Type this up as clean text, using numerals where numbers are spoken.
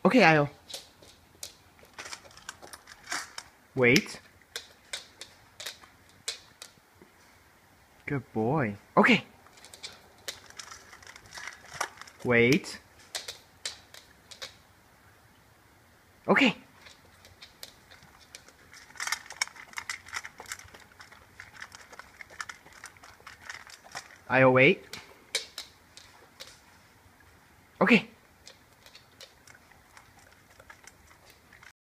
Okay, Io. Wait. Good boy. Okay. Wait. Okay. Io, wait. Okay.